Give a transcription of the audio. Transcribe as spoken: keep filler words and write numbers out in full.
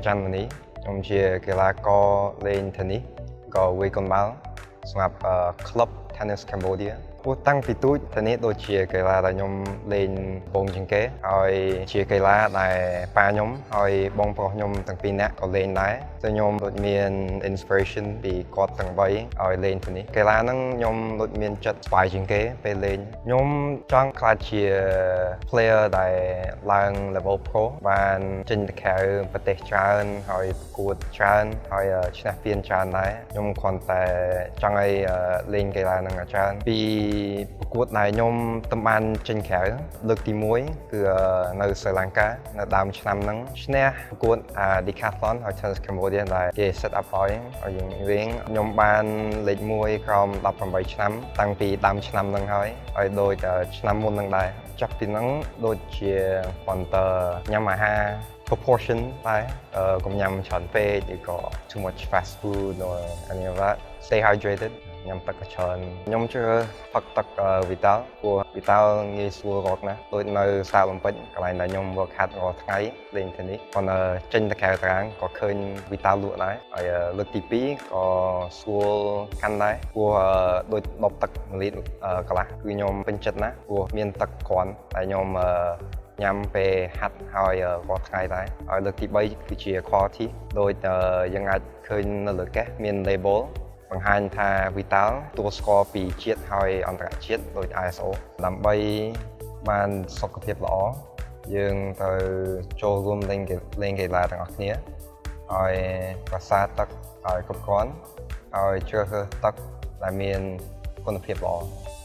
จันวันนี้ខ្ញុំជាកីឡាករលេង tennis ក៏វាយកុនបាល់សម្រាប់ Club Tennis Cambodia ព្រោះតាំងពីទូច tennis ដូចជាកីឡាដែលខ្ញុំលេងពងជាងគេហើយជាកីឡាដែលប៉ាខ្ញុំហើយបងប្រុសខ្ញុំទាំងពីរនាក់ក៏លេងដែរតែខ្ញុំដូចមាន inspiration ពីគាត់ទាំងបីឲ្យលេង tennis កីឡាហ្នឹងខ្ញុំដូចមានចិត្តស្បាយជាងគេពេលលេងខ្ញុំចង់ក្លាយជា player ដែលឡើង level pro បានចេញទៅក្រៅប្រទេសច្រើនហើយប្រកួតច្រើនហើយឈ្នះពានច្រើនដែរខ្ញុំគ្រាន់តែចង់ឲ្យលេងកីឡាហ្នឹងឲ្យច្រើនពីប្រកួតដែលខ្ញុំទំបានចេញក្រៅលើកទីមួយគឺនៅស្រីលង្កានៅដើមឆ្នាំហ្នឹងឈ្នះប្រកួត Decathlon ហើយ Tennis Cambodia ដែលគេ set up ឲ្យហើយយើងវិញខ្ញុំបានលេខមួយក្រោមដប់ប្រាំបីឆ្នាំតាំងពីដើមឆ្នាំហ្នឹងហើយហើយដូចឆ្នាំមុនហ្នឹងដែរចាប់ពីហ្នឹងដូចជាបន្តទៅញ៉ាំអាហារ proportion ដែរកុំញ៉ាំច្រើនពេកឬក៏ too much fast food or any of that stay hydrated ញ៉ាំទឹកច្រើនខ្ញុំជឿផឹកទឹក Vital ព្រោះ Vital ងាយស្រួលរកណាស់ដូចនៅសាល Olympic កន្លែងដែលខ្ញុំ work hard រាល់ថ្ងៃលេង tennis គាត់ចេញទៅក្រៅតារាងក៏ឃើញ Vital លក់ដែរហើយលើកទីពីរក៏ស្រួលកាន់ដែរព្រោះដូចដបទឹកមួយលីត្រកន្លះគឺខ្ញុំពេញចិត្តណាស់ព្រោះមានទឹកគ្រាន់តែខ្ញុំញ៉ាំពេលហាត់ហើយរាល់ថ្ងៃដែរហើយលើកទីបីគឺជា quality ដូចយើងអាចឃើញនៅលើកេសមាន label បង្ហាញថា Vital ទទួលស្គាល់ពីជាតិហើយអន្តរជាតិដូច I S O ដើម្បីបានសុខភាពល្អយើងទៅចូលរួមលេងលេងកីឡាទាំងអស់គ្នាហើយប្រសាទទឹកឲ្យគ្រប់គ្រាន់ហើយជ្រើសរើសទឹកដែលមានគុណភាពល្អ